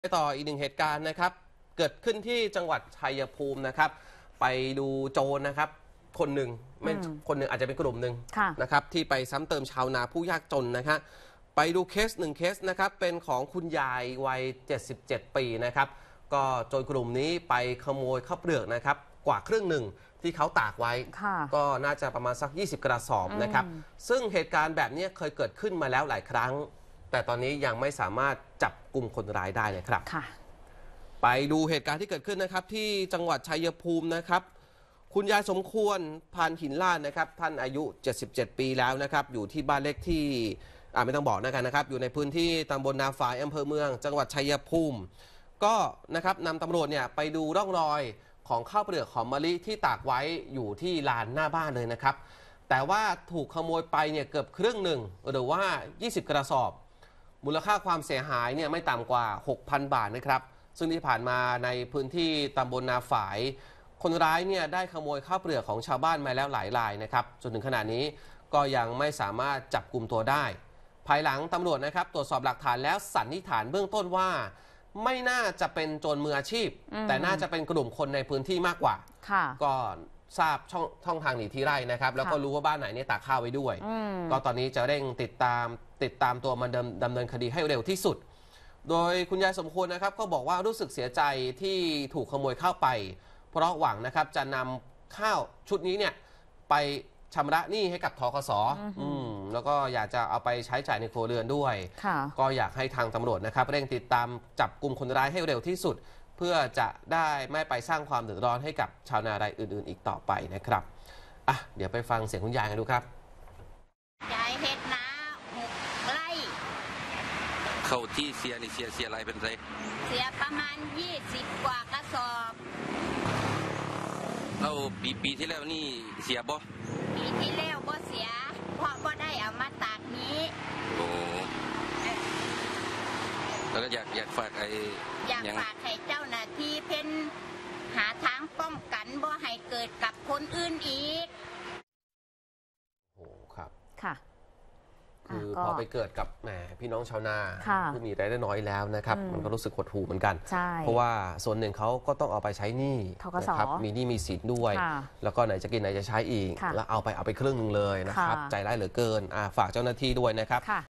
ไปต่ออีกหนึ่งเหตุการณ์นะครับเกิดขึ้นที่จังหวัดชัยภูมินะครับไปดูโจรนะครับคนหนึ่งอาจจะเป็นกลุ่มหนึ่งนะครับที่ไปซ้ำเติมชาวนาผู้ยากจนนะครับไปดูเคสหนึ่งเคสนะครับเป็นของคุณยายวัย77 ปีนะครับก็โจรกลุ่มนี้ไปขโมยข้าวเปลือกนะครับกว่าครึ่งหนึ่งที่เขาตากไว้ก็น่าจะประมาณสัก20 กระสอบนะครับซึ่งเหตุการณ์แบบนี้เคยเกิดขึ้นมาแล้วหลายครั้งแต่ตอนนี้ยังไม่สามารถจับกลุ่มคนร้ายได้เลยครับไปดูเหตุการณ์ที่เกิดขึ้นนะครับที่จังหวัดชัยภูมินะครับคุณยายสมควรพานหินลาดนะครับท่านอายุ77 ปีแล้วนะครับอยู่ที่บ้านเลขที่ไม่ต้องบอกนะครับอยู่ในพื้นที่ตำบลนาฝายอำเภอเมืองจังหวัดชัยภูมิก็นะครับนำตำรวจเนี่ยไปดูร่องรอยของข้าวเปลือกหอมมะลิที่ตากไว้อยู่ที่ลานหน้าบ้านเลยนะครับแต่ว่าถูกขโมยไปเนี่ยเกือบครึ่งหนึ่งหรือว่า20 กระสอบมูลค่าความเสียหายเนี่ยไม่ต่ำกว่า 6,000 บาทนะครับซึ่งที่ผ่านมาในพื้นที่ตำบลนาฝายคนร้ายเนี่ยได้ขโมยข้าวเปลือกของชาวบ้านมาแล้วหลายรายนะครับจนถึงขณะนี้ก็ยังไม่สามารถจับกลุ่มตัวได้ภายหลังตำรวจนะครับตรวจสอบหลักฐานแล้วสันนิษฐานเบื้องต้นว่าไม่น่าจะเป็นโจรมืออาชีพแต่น่าจะเป็นกลุ่มคนในพื้นที่มากกว่าก็ทราบช่องทางหนีที่ไร่นะครับแล้วก็รู้ว่าบ้านไหนเนี่ยตากข้าวไว้ด้วยก็ตอนนี้จะเร่งติดตามตัวมันดำเนินคดีให้เร็วที่สุดโดยคุณยายสมควรนะครับก็บอกว่ารู้สึกเสียใจที่ถูกขโมยข้าวไปเพราะหวังนะครับจะนำข้าวชุดนี้เนี่ยไปชำระหนี้ให้กับธคส.แล้วก็อยากจะเอาไปใช้จ่ายในครัวเรือนด้วยก็อยากให้ทางตำรวจนะครับเร่งติดตามจับกลุ่มคนร้ายให้เร็วที่สุดเพื่อจะได้ไม่ไปสร้างความเดือดร้อนให้กับชาวนา รายอื่นๆอีกต่อไปนะครับเดี๋ยวไปฟังเสียงคุณยายกันดูครับยายเฮ็ดนา6 ไร่เข้าที่เสียนี่เสียอะไรเป็นไรเสียประมาณ20 กว่ากระสอบแล้วปีที่แล้วนี่เสียบ่ปีที่แล้วบ่เสียเพราะบ่ได้เอามาตากนี้โอ้แล้วก็อยากฝากอยากฝากให้เจ้าหน้าที่เพิ่นหาทางป้องกันบ่ให้เกิดกับคนอื่นอีกโอ้ครับค่ะคือพอไปเกิดกับพี่น้องชาวนาผู้มีรายได้น้อยแล้วนะครับมันก็รู้สึกหดหู่เหมือนกันเพราะว่าส่วนหนึ่งเขาก็ต้องเอาไปใช้หนี้นะครับมีหนี้มีสินด้วยแล้วก็ไหนจะกินไหนจะใช้อีกแล้วเอาไปครึ่งนึงเลยนะครับใจร้ายเหลือเกินฝากเจ้าหน้าที่ด้วยนะครับ